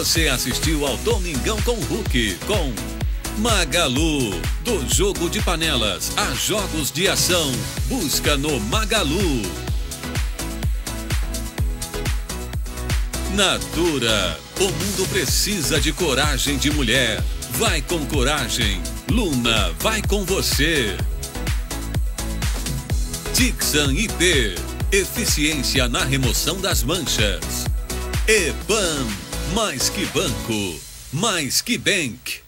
Você assistiu ao Domingão com o Hulk, com Magalu. Do jogo de panelas a jogos de ação, busca no Magalu. Natura. O mundo precisa de coragem de mulher. Vai com coragem. Luna vai com você. Tixan IP. Eficiência na remoção das manchas. EPAM. Mais que banco. Mais que bank.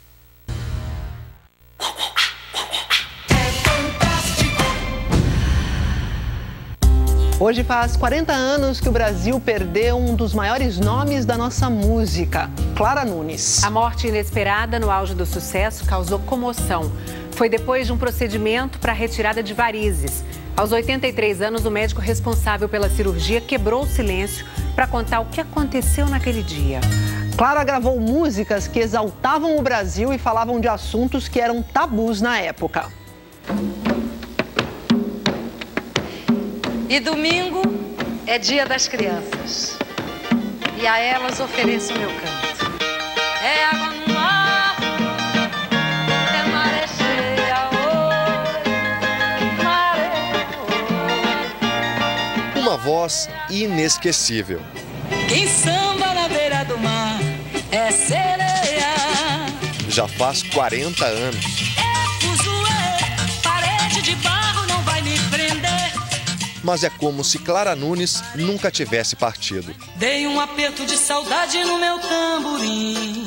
Hoje faz 40 anos que o Brasil perdeu um dos maiores nomes da nossa música, Clara Nunes. A morte inesperada no auge do sucesso causou comoção. Foi depois de um procedimento para a retirada de varizes. Aos 83 anos, o médico responsável pela cirurgia quebrou o silêncio para contar o que aconteceu naquele dia. Clara gravou músicas que exaltavam o Brasil e falavam de assuntos que eram tabus na época. E domingo é dia das crianças. E a elas ofereço o meu canto. É água no mar, é maré cheia, oi, maré, oi. Uma voz inesquecível. Quem samba na beira do mar é sereia. Já faz 40 anos. É fuzuê, parede de barro não vai me prender. Mas é como se Clara Nunes nunca tivesse partido. Dei um aperto de saudade no meu tamborim.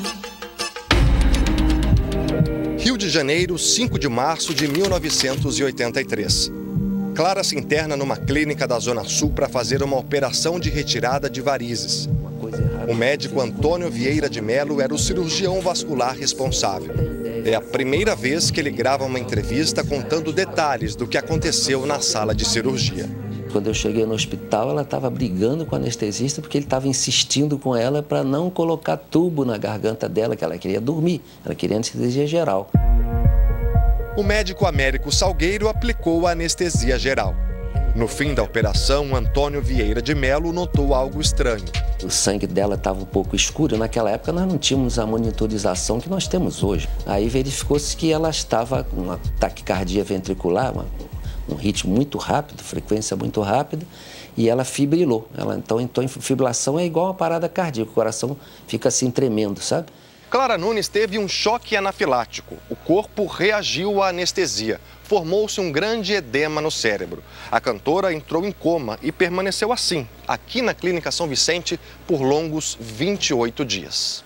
Rio de Janeiro, 5 de março de 1983. Clara se interna numa clínica da Zona Sul para fazer uma operação de retirada de varizes. O médico Antônio Vieira de Mello era o cirurgião vascular responsável. É a primeira vez que ele grava uma entrevista contando detalhes do que aconteceu na sala de cirurgia. Quando eu cheguei no hospital, ela estava brigando com o anestesista porque ele estava insistindo com ela para não colocar tubo na garganta dela, que ela queria dormir, ela queria anestesia geral. O médico Américo Salgueiro aplicou a anestesia geral. No fim da operação, Antônio Vieira de Mello notou algo estranho. O sangue dela estava um pouco escuro. Naquela época nós não tínhamos a monitorização que nós temos hoje. Aí verificou-se que ela estava com uma taquicardia ventricular, um ritmo muito rápido, frequência muito rápida, e ela fibrilou. Ela então em fibrilação é igual uma parada cardíaca, o coração fica assim tremendo, sabe? Clara Nunes teve um choque anafilático. O corpo reagiu à anestesia. Formou-se um grande edema no cérebro. A cantora entrou em coma e permaneceu assim, aqui na Clínica São Vicente, por longos 28 dias.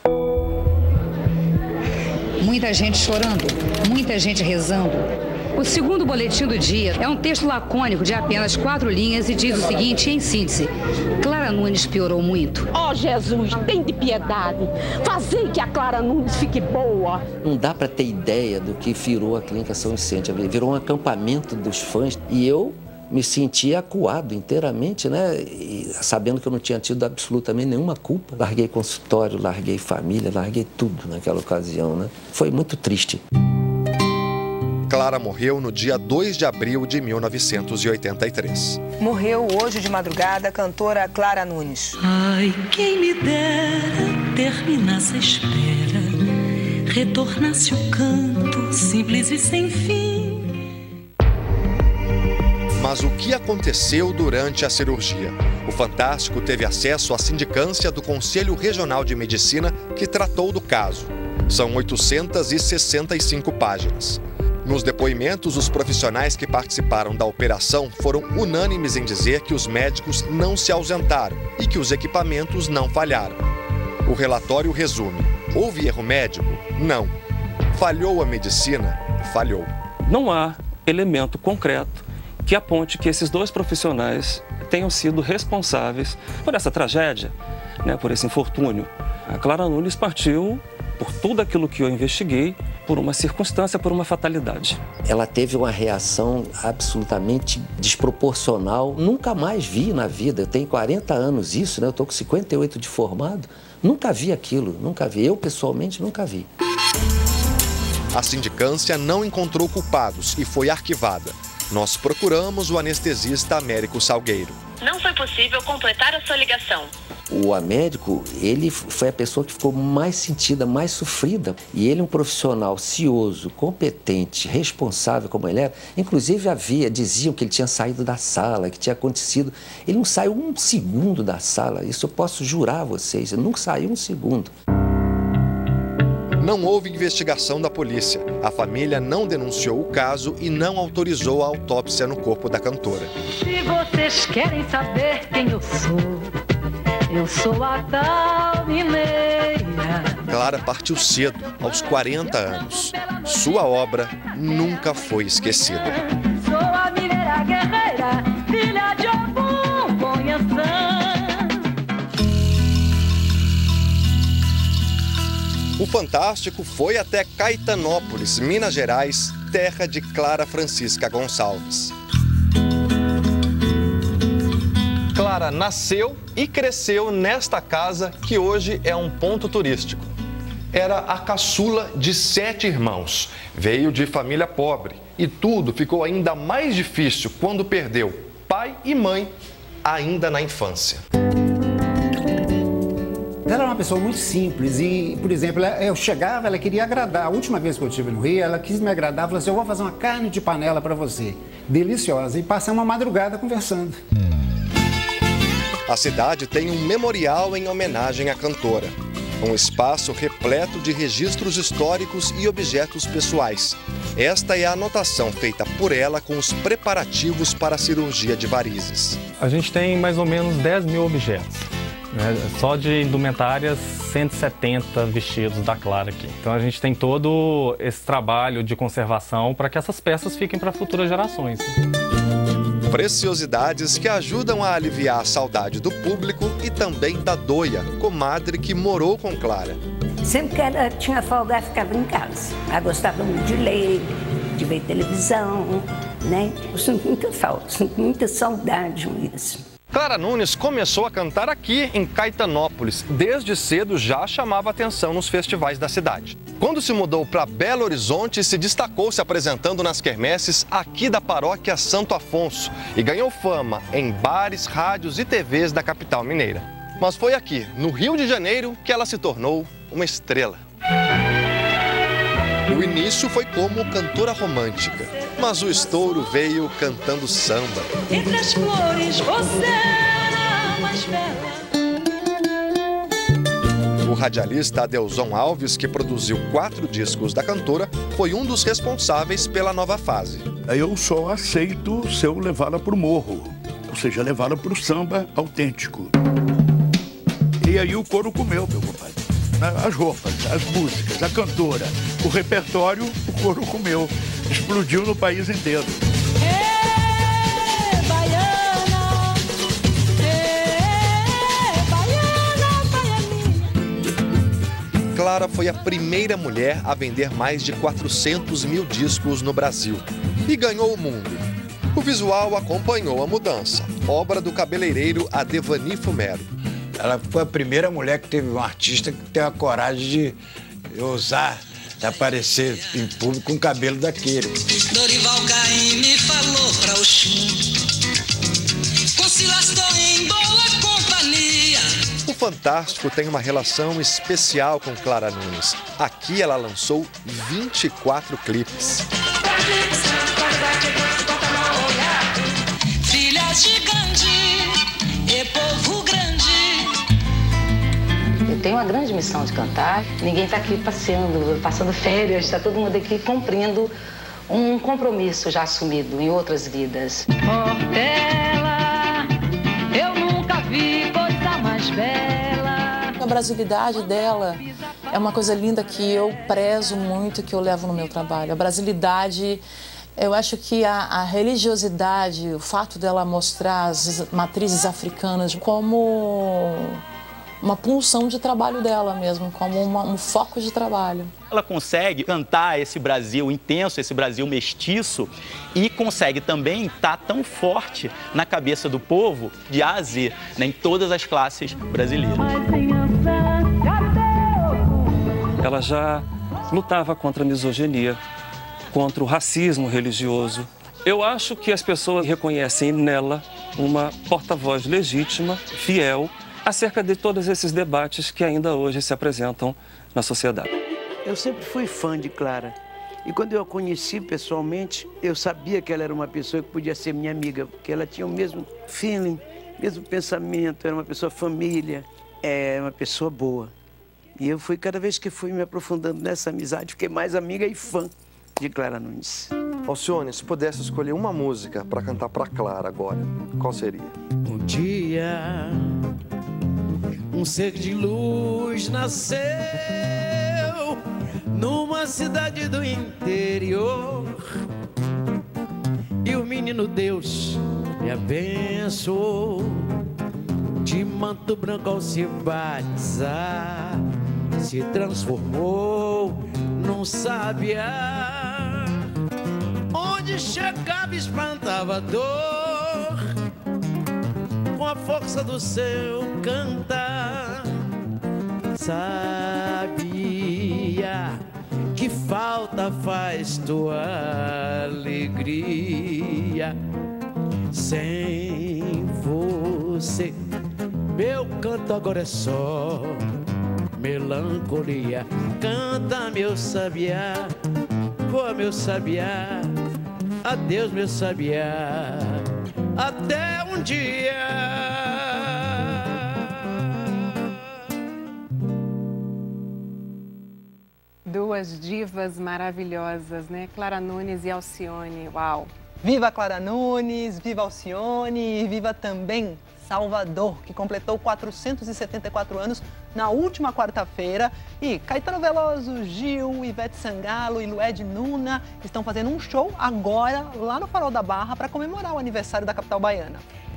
Muita gente chorando, muita gente rezando. O segundo boletim do dia é um texto lacônico de apenas 4 linhas e diz o seguinte, em síntese: Clara Nunes piorou muito. Ó Jesus, tem de piedade. Fazei que a Clara Nunes fique boa. Não dá para ter ideia do que virou a Clínica São Vicente. Virou um acampamento dos fãs e eu me senti acuado inteiramente, né? E sabendo que eu não tinha tido absolutamente nenhuma culpa. Larguei consultório, larguei família, larguei tudo naquela ocasião, né? Foi muito triste. Clara morreu no dia 2 de abril de 1983. Morreu hoje de madrugada a cantora Clara Nunes. Ai, quem me dera terminasse a espera, retornasse o canto simples e sem fim. Mas o que aconteceu durante a cirurgia? O Fantástico teve acesso à sindicância do Conselho Regional de Medicina que tratou do caso. São 865 páginas. Nos depoimentos, os profissionais que participaram da operação foram unânimes em dizer que os médicos não se ausentaram e que os equipamentos não falharam. O relatório resume: houve erro médico? Não. Falhou a medicina? Falhou. Não há elemento concreto que aponte que esses dois profissionais tenham sido responsáveis por essa tragédia, né, por esse infortúnio. A Clara Nunes partiu, por tudo aquilo que eu investiguei, por uma circunstância, por uma fatalidade. Ela teve uma reação absolutamente desproporcional. Nunca mais vi na vida. Eu tenho 40 anos isso, né? Eu estou com 58 de formado. Nunca vi aquilo, nunca vi. Eu, pessoalmente, nunca vi. A sindicância não encontrou culpados e foi arquivada. Nós procuramos o anestesista Américo Salgueiro. Não foi possível completar a sua ligação. O médico, ele foi a pessoa que ficou mais sentida, mais sofrida. E ele, um profissional cioso, competente, responsável como ele era, inclusive diziam que ele tinha saído da sala, que tinha acontecido. Ele não saiu um segundo da sala, isso eu posso jurar a vocês, ele não saiu um segundo. Não houve investigação da polícia. A família não denunciou o caso e não autorizou a autópsia no corpo da cantora. Se vocês querem saber quem eu sou a tal mineira. Clara partiu cedo, aos 40 anos. Sua obra nunca foi esquecida. Sou a mineira guerreira, filha de Ogum, Conhaçã. O Fantástico foi até Caetanópolis, Minas Gerais, terra de Clara Francisca Gonçalves. Clara nasceu e cresceu nesta casa que hoje é um ponto turístico. Era a caçula de 7 irmãos. Veio de família pobre e tudo ficou ainda mais difícil quando perdeu pai e mãe ainda na infância. Ela era uma pessoa muito simples e, por exemplo, eu chegava, ela queria agradar. A última vez que eu estive no Rio, ela quis me agradar, falou assim, eu vou fazer uma carne de panela para você. Deliciosa. E passamos uma madrugada conversando. A cidade tem um memorial em homenagem à cantora. Um espaço repleto de registros históricos e objetos pessoais. Esta é a anotação feita por ela com os preparativos para a cirurgia de varizes. A gente tem mais ou menos 10 mil objetos. Só de indumentárias, 170 vestidos da Clara aqui. Então a gente tem todo esse trabalho de conservação para que essas peças fiquem para futuras gerações. Preciosidades que ajudam a aliviar a saudade do público e também da Doia, comadre que morou com Clara. Sempre que ela tinha folga, ela ficava em casa. Ela gostava muito de ler, de ver televisão, né? Eu sinto muita falta, sinto muita saudade mesmo. Clara Nunes começou a cantar aqui em Caetanópolis. Desde cedo já chamava atenção nos festivais da cidade. Quando se mudou para Belo Horizonte, se destacou se apresentando nas quermesses aqui da paróquia Santo Afonso e ganhou fama em bares, rádios e TVs da capital mineira. Mas foi aqui, no Rio de Janeiro, que ela se tornou uma estrela. O início foi como cantora romântica, mas o estouro veio cantando samba. Entre as flores, você era a mais bela. O radialista Adelson Alves, que produziu 4 discos da cantora, foi um dos responsáveis pela nova fase. Eu só aceito se eu levá-la para o morro, ou seja, levá-la para o samba autêntico. E aí o couro comeu, meu compadre. As roupas, as músicas, a cantora, o repertório, o couro comeu. Explodiu no país inteiro. Baiana, baiana. Clara foi a primeira mulher a vender mais de 400 mil discos no Brasil e ganhou o mundo. O visual acompanhou a mudança, obra do cabeleireiro Adevani Fumero. Ela foi a primeira mulher que teve um artista que teve a coragem de ousar de aparecer em público com cabelo daquele. Dorival Caymmi falou pra Oxum, Conciliastou em boa companhia. O Fantástico tem uma relação especial com Clara Nunes. Aqui ela lançou 24 clipes. Filha gigante e povo grande. Eu tenho uma grande missão de cantar. Ninguém está aqui passando férias, está todo mundo aqui cumprindo um compromisso já assumido em outras vidas. Portela, eu nunca vi coisa mais bela. A brasilidade dela é uma coisa linda que eu prezo muito, que eu levo no meu trabalho. A brasilidade, eu acho que a religiosidade, o fato dela mostrar as matrizes africanas como uma punção de trabalho dela mesmo, como um foco de trabalho. Ela consegue cantar esse Brasil intenso, esse Brasil mestiço, e consegue também estar tão forte na cabeça do povo, de A a Z, né, em todas as classes brasileiras. Ela já lutava contra a misoginia, contra o racismo religioso. Eu acho que as pessoas reconhecem nela uma porta-voz legítima, fiel, acerca de todos esses debates que ainda hoje se apresentam na sociedade. Eu sempre fui fã de Clara. E quando eu a conheci pessoalmente, eu sabia que ela era uma pessoa que podia ser minha amiga, porque ela tinha o mesmo feeling, mesmo pensamento, era uma pessoa família, uma pessoa boa. E eu fui, cada vez que fui me aprofundando nessa amizade, fiquei mais amiga e fã de Clara Nunes. Alcione, se pudesse escolher uma música para cantar para Clara agora, qual seria? Um dia, um ser de luz nasceu numa cidade do interior, e o menino Deus me abençoou, de manto branco ao se batizar, se transformou num sabiá, onde chegava espantava a dor, com a força do seu cantar. Sabia que falta faz tua alegria, sem você meu canto agora é só melancolia. Canta, meu sabiá, voa, meu sabiá, adeus, meu sabiá, até um dia. Duas divas maravilhosas, né? Clara Nunes e Alcione. Uau! Viva Clara Nunes, viva Alcione e viva também Salvador, que completou 474 anos na última quarta-feira. E Caetano Veloso, Gil, Ivete Sangalo e Lued Luna estão fazendo um show agora lá no Farol da Barra para comemorar o aniversário da capital baiana.